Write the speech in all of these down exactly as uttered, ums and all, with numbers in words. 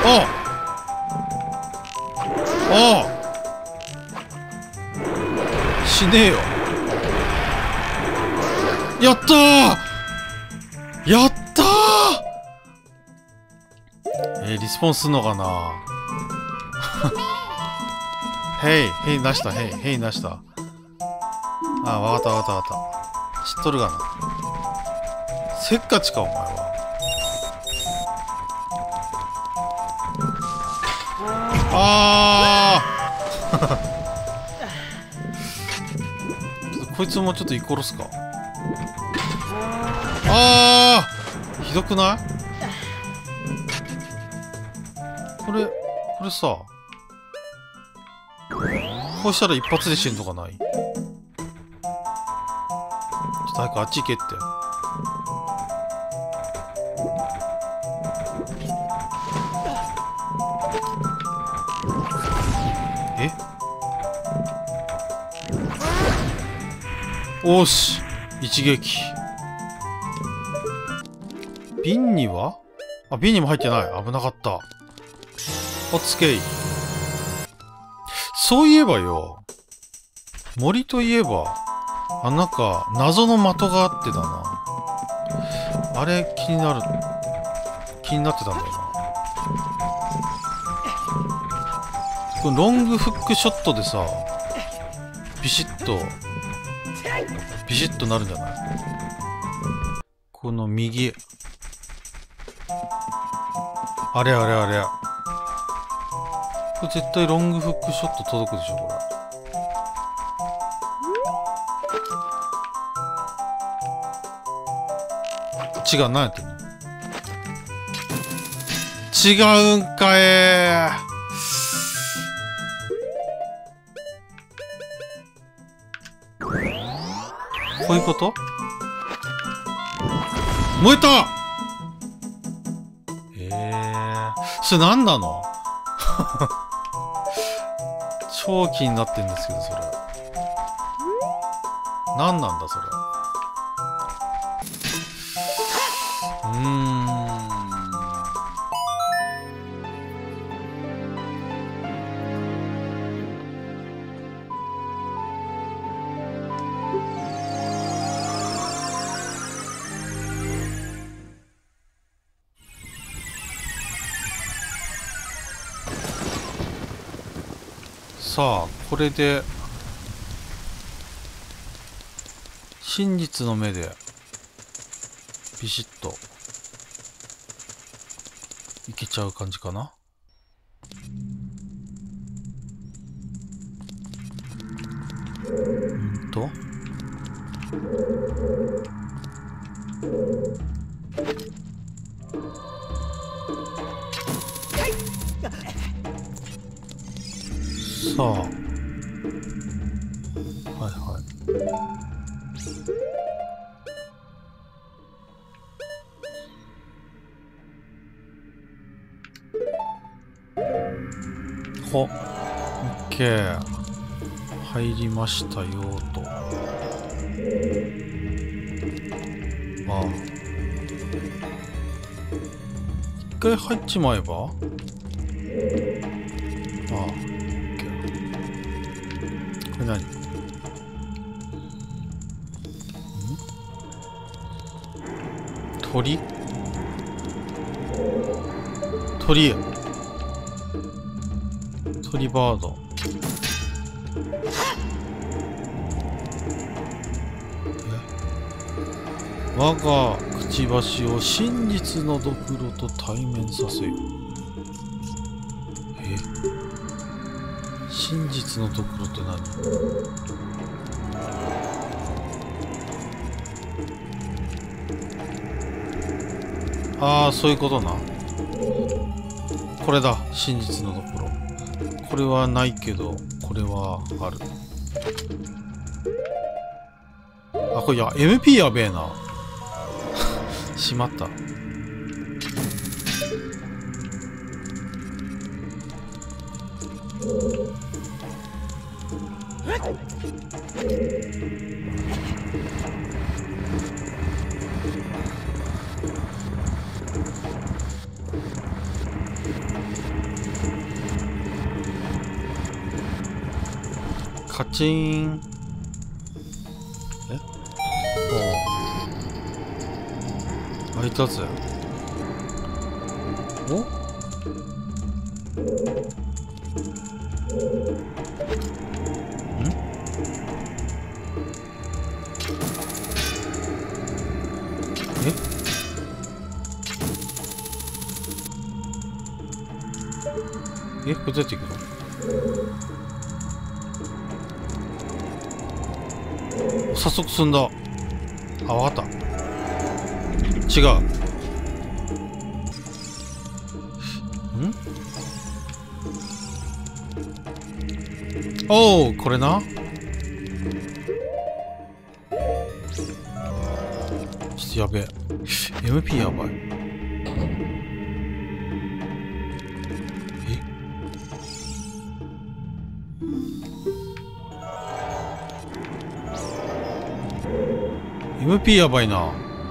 あ死ねえよ。やったーやったーえー、リスポンすんのかなヘイヘイなしたヘイヘイなした。あ、わかったわかったわかった。知っとるがな。せっかちかお前は。あーこいつもちょっとイコロすか。あーひどくない？これこれさ、こうしたら一発で死ぬとかない？ちょっと早くあっち行けって。え？おーし一撃。瓶には？あ、瓶にも入ってない。危なかった。おつけい。そういえばよ、森といえば、あ、なんか、謎の的があってだな。あれ、気になる、気になってたんだよな。これロングフックショットでさ、ビシッと、ビシッとなるんじゃない？この右。あれあれあれ。これ絶対ロングフックショット届くでしょ、これ。違う、何やってんの？違うんかえー。こういうこと？燃えた！えー、それ何なの？超気になってんですけど、それ。何なんだ、それ。うーん。さあ、これで真実の目でビシッといけちゃう感じかな。うんとさあ、はいはい。ほ、オッケー。入りましたよと。ああ。一回入っちまえば？ああ。これ何？ん？鳥？鳥。鳥バード。え？我がくちばしを真実のドクロと対面させよ。え？真実のドクロって何？ああ、そういうことな。これだ、真実のドクロ。これはないけど、これはある。あ、これや、エムピー やべえな。しまった。 チーン。え、ああ、開いたぜ。お、ん、え、え、これどうやって行くの？早速進んだ。あ、わかった。違う。ん？おお、これな。ちょっとやべえ。エムピー やばい。え？エムピー やばいな。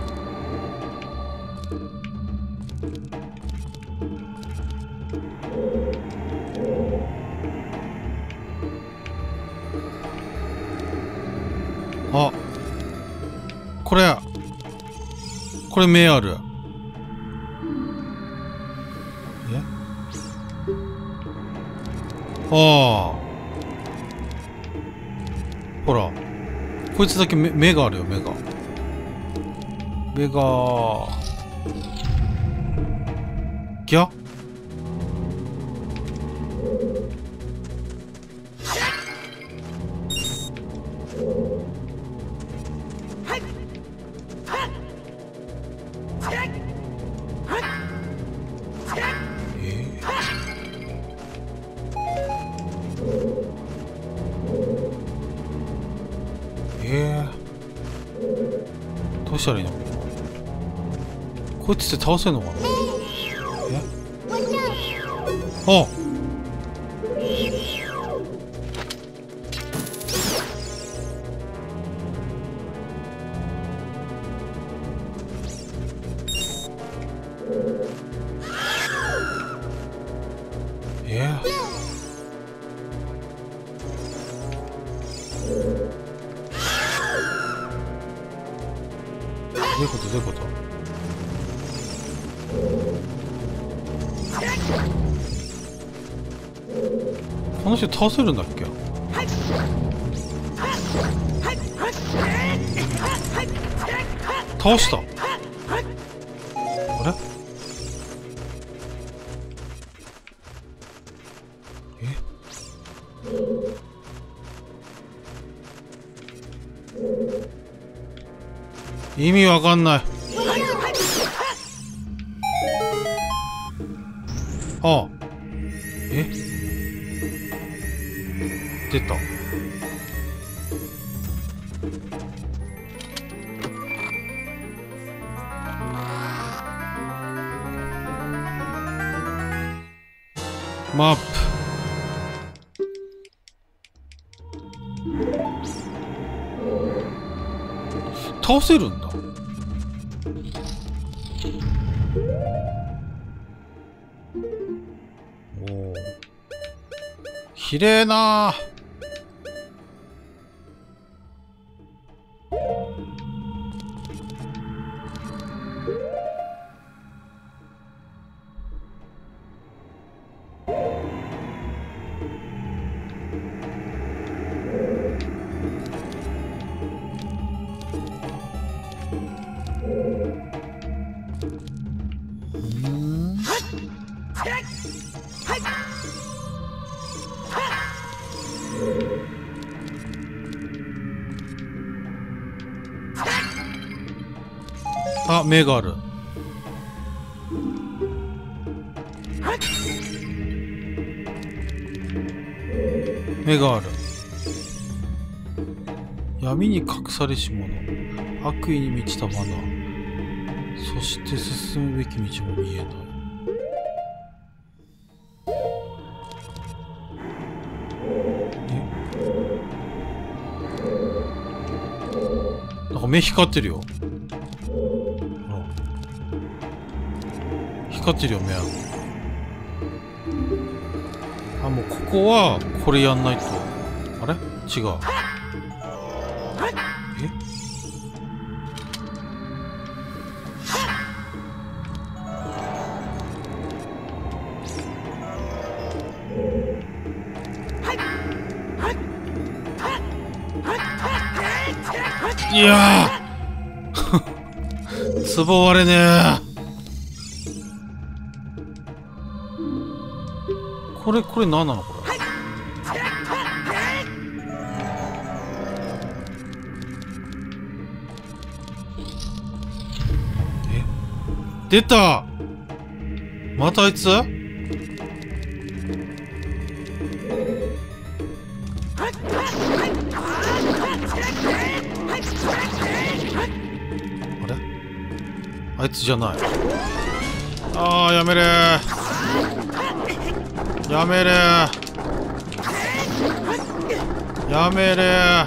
あ、これこれ目ある。え、ああ、ほらこいつだけ目、目があるよ。目が目がギャ、えー、どうしたらいいの？こいつって倒せんのかな？え？あ、えー、どういうこと？どういうこと？この人倒せるんだっけ？倒した。あれ？え？意味わかんない。ああ、え？出た。マップ。倒せるんだ。おお、綺麗なあ。あ、目がある。目がある。闇に隠されし者、悪意に満ちた罠、そして進むべき道も見えない。え、なんか目光ってるよ。光ってるよ、目。あ、もうここはこれやんないと。あれ？ 違う。え？いやーつぼ割れねー。これこれ何なのこれ。え、出た。またあいつ？あれ？あいつじゃない。あーやめれー、やめれー、やめれー。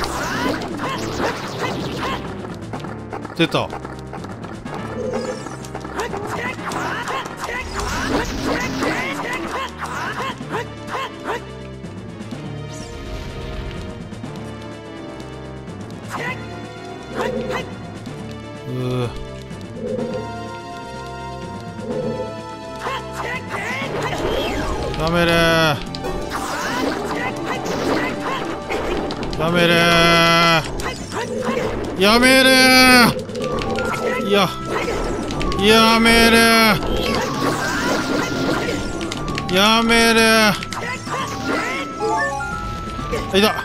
出た。うー、やめれー、やめれー、やめれー、いや、やめれー、やめれー。あ、いた。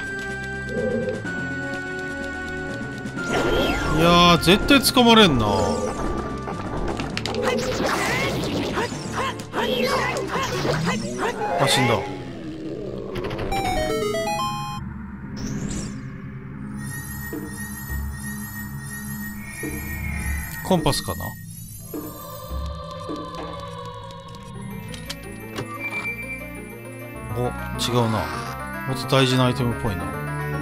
いやー絶対捕まれんな。あ、死んだ。コンパスかな。お、違うな。もっと大事なアイテムっぽいな。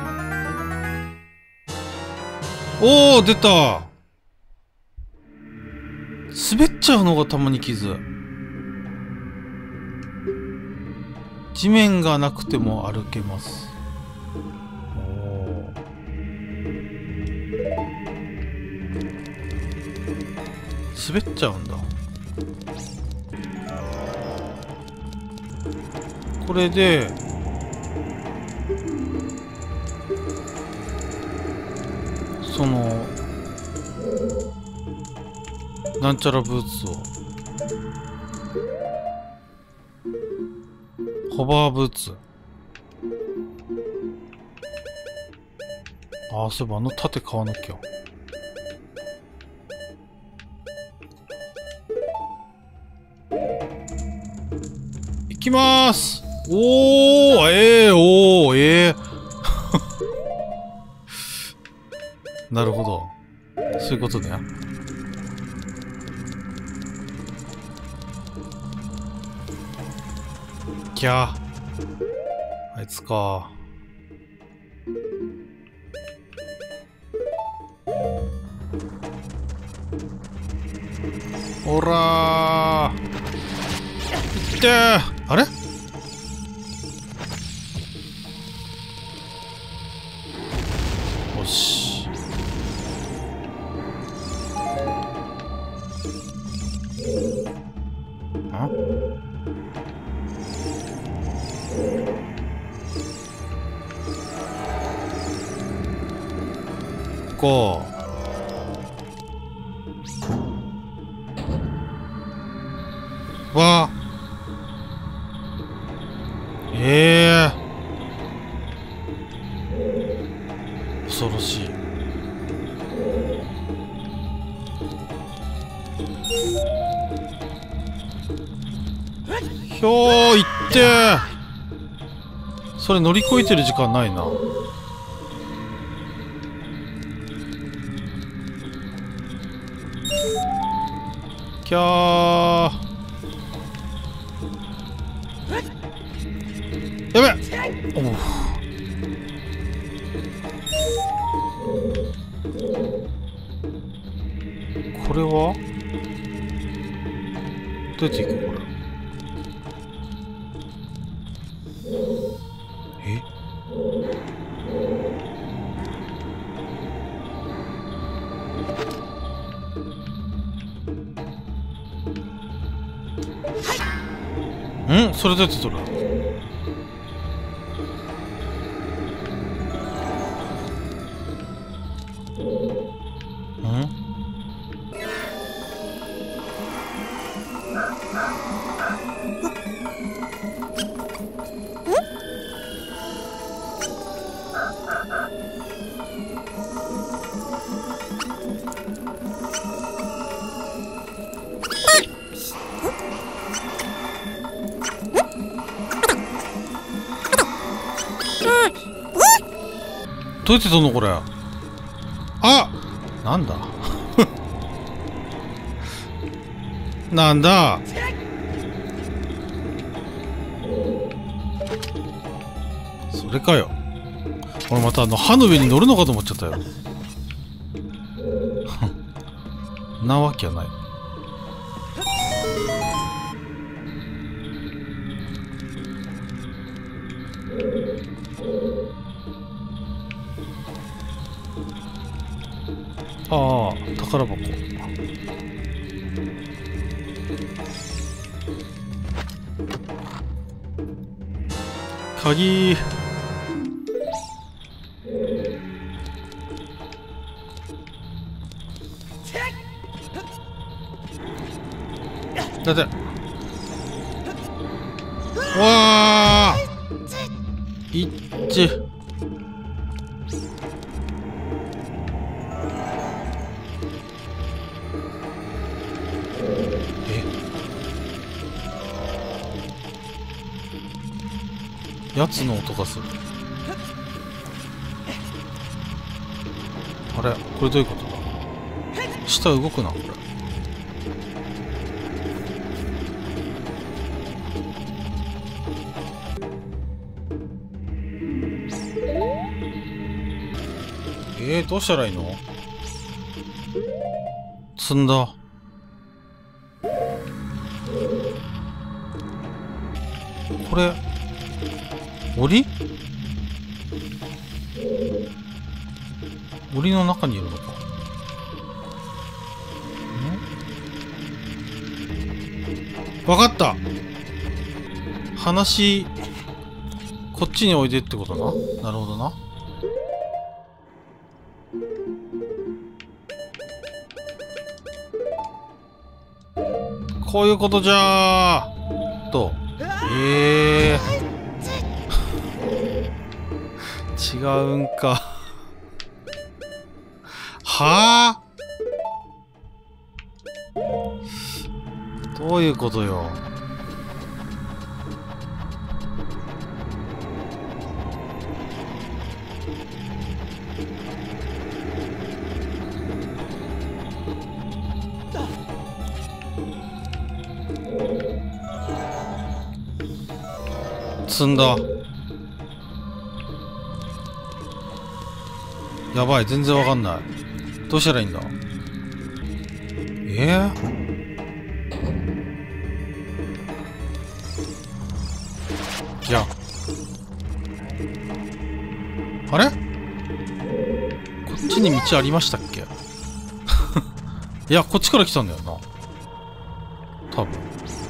おお、出た。滑っちゃうのがたまに傷。地面がなくても歩けます。おお。滑っちゃうんだ。これでそのなんちゃらブーツをホバーブーツ。ああ、そういえばあの盾買わなきゃ。いきまーす。おー、ええー、おー、ええー、なるほど、そういうことね。きゃー、あいつか。ほらー、いってー。あれ？よし。あ？こう。わあ。ええー。恐ろしい。ひょー、いってー。それ乗り越えてる時間ないな。きゃー。やべっ。おう。これはどうやっていくこれ。え？ ん？それどうやって取る？ん？どうやって取んのこれ。あ、なんだなんだ。それかよ。俺またあの歯の上に乗るのかと思っちゃったよなわけはない。ああ、宝箱。鍵。だってわあいっちやつの音がする。あれこれどういうことだ。下動くなこれ。えー、どうしたらいいの。積んだ。これ檻？檻の中にいるのか。ん？わかった。話こっちにおいでってことな。なるほどな。こういうことじゃーと。ええー、違うんかはあ、どういうことよ。積んだ。やばい、全然わかんない。どうしたらいいんだ。えー、いや、あれこっちに道ありましたっけいや、こっちから来たんだよな多分。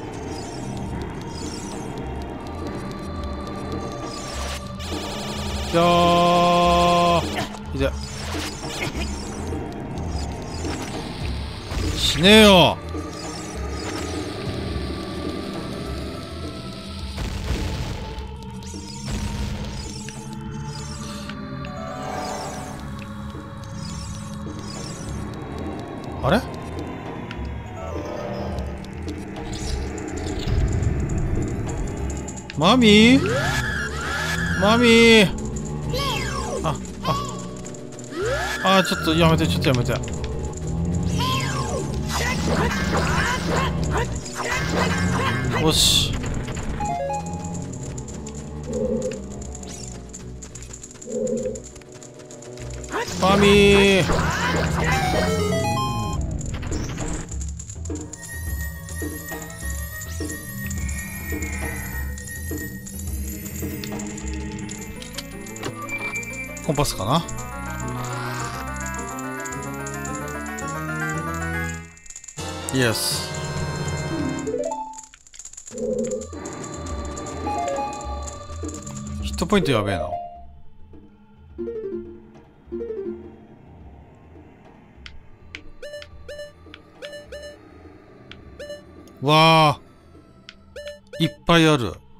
いやー、いて死ねえよ。あれマミーマミーあ、あ、あ、ちょっとやめて、ちょっとやめて。よし。マミー。コンパスかな。 イエス。ヒットポイントやべえな。わあ、いっぱいある。